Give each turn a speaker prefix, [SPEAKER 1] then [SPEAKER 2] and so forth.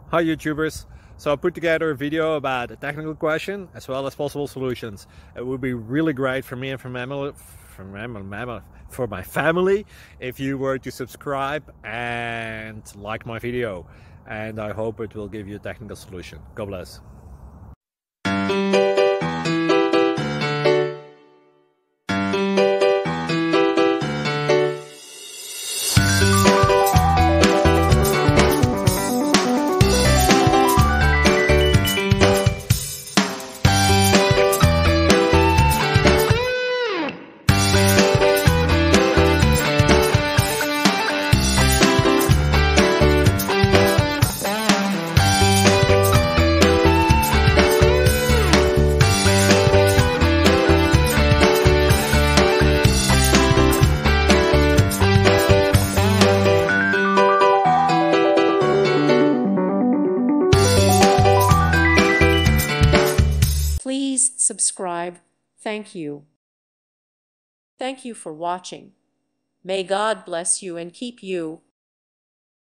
[SPEAKER 1] Hi YouTubers! So I put together a video about a technical question as well as possible solutions. It would be really great for me and for my family if you were to subscribe and like my video, and I hope it will give you a technical solution. God bless.
[SPEAKER 2] Please subscribe. Thank you. Thank you for watching. May God bless you and keep you.